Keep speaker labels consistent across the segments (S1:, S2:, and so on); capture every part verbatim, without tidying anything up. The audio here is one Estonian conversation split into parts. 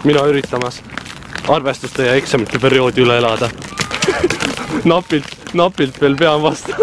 S1: mina üritamas arvestuste ja eksamite perioodi üle elada. napilt, napilt veel pean vastu.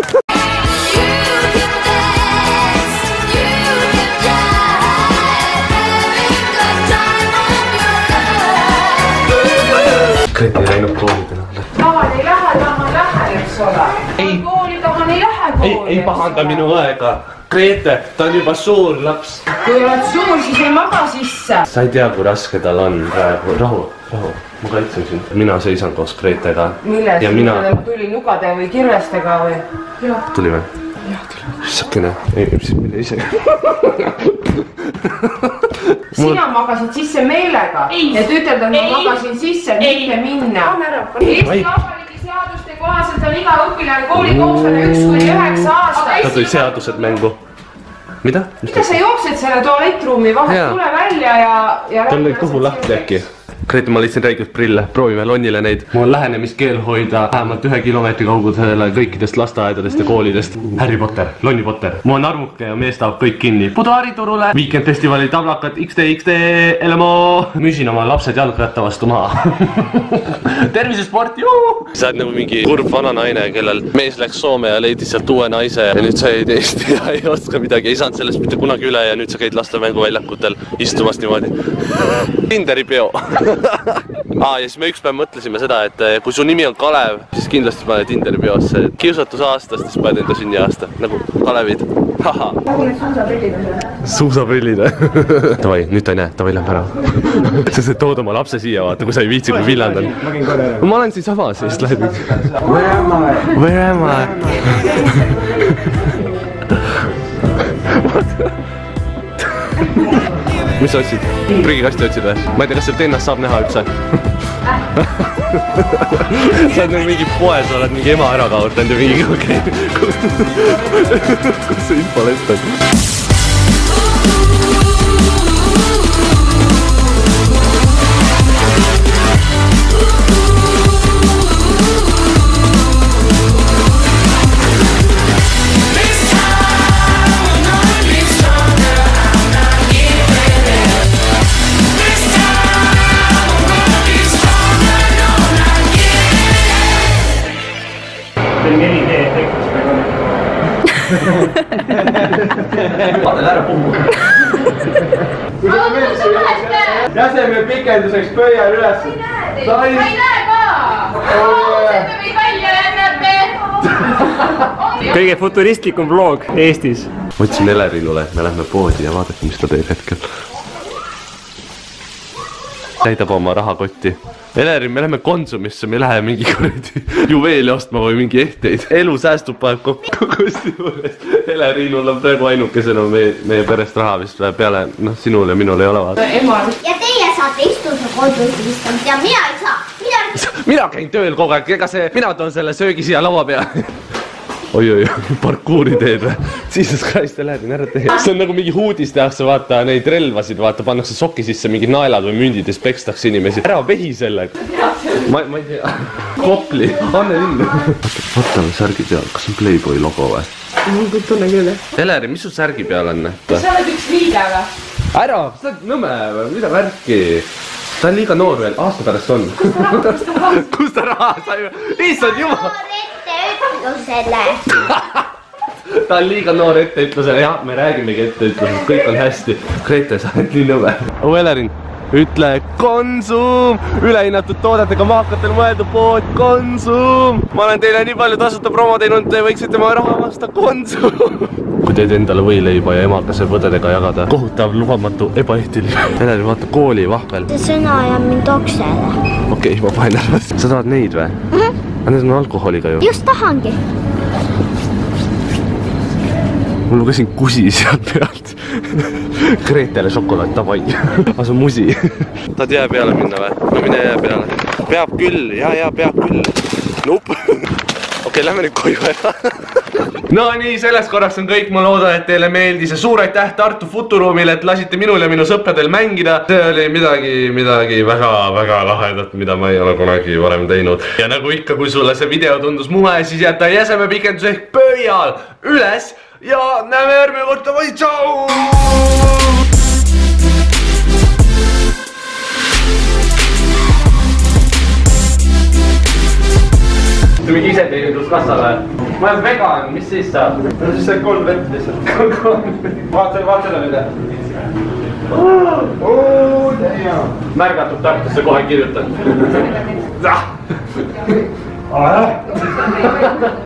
S1: Grete ei läinud kooli täna.
S2: Tahan ei lähe, tahan lähen, eks ole. Kooli tahan ei lähe kooli.
S1: Ei, ei pahanda minu aega. Grete, ta on juba suur laps.
S2: Kui oled suur, siis ei maga sisse.
S1: Sa ei tea, kui raske tal on praegu. Rahu, rahu. Ma kaitsen sind. Mina seisan koos Gretega.
S2: Milles?
S1: Ja mina...
S2: Tuli nugade või kirvestega või?
S1: Tuli või? Jah, tuli. Issakene. Ei, siis mille ise.
S2: Sina magasid sisse meelega, et ütelda, et ma magasin sisse, mitte minna. Eesti Vabariigi seaduste kohaselt on iga õpilane koolikohuslane üks kuni üheksa aastat.
S1: Ta tuli seadused mängu. Mida?
S2: Mida sa jooksed selle tualettruumi vahet, tule välja ja...
S1: Ta on neid kuhu lahti äkki. Grete, ma lihtsalt räigelt prille, proovime Lonnile neid. Mul on lähenemisskeeld hoida vähemalt ühe kilomeetri kaugusele kõikidest lasteaedadest ja koolidest. Harry Potter, Lonnie Potter. Mu on armuke ja mees tahab kõik kinni. Buduariturule, Weekend-festivali tablakad, X D X D, L M O. Müüsin oma lapsed jalgratta vastu maha. Tervisesport, juu! Sa oled nagu mingi kurb vana naine, kellel mees läks Soome ja leidis sealt uue naise. Ja nüüd sa jäid Eesti ja ei oska midagi, ei saanud sellest mitte kunagi üle ja nüüd sa käid lastemängu-väljakutel istumas niimoodi. Tinderi peo. Aa, ja siis me üks päev mõtlesime seda, et kui su nimi on Kalev, siis kindlasti paned Tinderi peosse. Kiusatus aastast, siis paned enda sünniaasta. Nagu Kalevid. Haha.
S2: Nagu need suusaprillid on seda.
S1: Suusaprillid, Tavai, nüüd ta ei näe, tavai lähme ära. Sa saad tood oma lapse siia, vaata, kui sa ei viitsi, kui villand on.
S3: Ma käin korra ära.
S1: Ma olen siin sama, siis lähed.
S3: Where am I?
S1: Where am I? Mis sa otsid? Prügikasti otsid või? Ma ei tea, kas sealt ennast saab näha üldse? Sa oled nagu mingi poes, oled mingi ema ära kaotanud ja mingi okei. Kus see infolest on?
S3: neli D efektis praegu on. Vaadel ära puhu. Jäseme pikenduseks pöial üles.
S2: Ma ei näe ka! Ausete meid välja lennate!
S3: Kõige futuristlikum vlog Eestis.
S1: Võtsin Elerinule, et me lähme poodi ja vaadake, mis ta teeb hetkel. Täidab oma rahakotti. Elerin, me lähme Konsumisse, me ei lähe mingi kuradi juveeli ostma või mingi ehteid. Elu säästub paneb kokku kosti juures. Elerinul on praegu ainukesena meie, meie perest raha vist peale, noh, sinul ja minul ei ole vaata.
S4: Ja teie saate istuda Konsumist ja mina ei saa. Mina...
S1: mina käin tööl kogu aeg, ega see, mina toon selle söögi siia laua peale. Oi-oi, parkuuri teed või? Jesus Christ, Elerin, ära tee. See on nagu mingi huudis tehakse, vaata, neid relvasid, vaata, pannakse soki sisse mingid naelad või mündid ja siis pekstakse inimesi. Ära vehi sellega. Ma, ma ei tea. Kopli, Anne Lind. Vaata, särgi peal, kas on Playboy logo või?
S2: Ma tunne küll.
S1: Elerin, mis su särgi peal on?
S2: Sa oled üks liige või?
S1: Ära, sa oled nõme või? Mida värki? Ta on liiga noor veel, aasta pärast on. Kus ta raha sai? Issand jumal!
S4: Etteütlusele.
S1: Ta on liiga noor etteütlusele, jah, me räägimegi etteütlusest, kõik on hästi. Grete, sa oled nii nõme. Oh, Elerin, ütle Konsum! Ülehinnatud toodetega maakatel mõeldud pood Konsum! Ma olen teile nii palju tasuta promo teinud, te võiksite ma raha vasta Konsum! Kui teed endale võileiba ja emakase võdedega jagada, kohutav, lubamatu, ebaehtiline. Elerin, vaata kooli vahvel.
S4: See sõna jääb mind oksele.
S1: Okei, ma panen ära. Sa tahad neid või? Mhm. Aga need on alkoholiga ju.
S4: Just tahangi.
S1: Mul lugesin kusi sealt pealt. Gretele šokolaad, tavai. Aga see on musi. Tahad jää peale minna või? No mine jää peale. Peab küll, ja, ja, peab küll. Nup. Okei, lähme nüüd koju ära. No nii, selles korraks on kõik. Ma loodan, et teile meeldis ja suur aitäh Tartu Futuruumile, et lasite minul ja minu sõpradel mängida. See oli midagi, midagi väga, väga lahedat, mida ma ei ole kunagi varem teinud. Ja nagu ikka, kui sulle see video tundus muhe, siis jäta jäseme pikendus ehk pöial üles ja näeme järgmine kord, davai, tšau! see mingi iseteeninduskassa või? ma olen vegan, mis siis saab?
S3: no siis sai kolm vett lihtsalt. vaata, vaata seda nüüd. ooo, damn.
S1: märgatud Tartusse kohe kirjutan.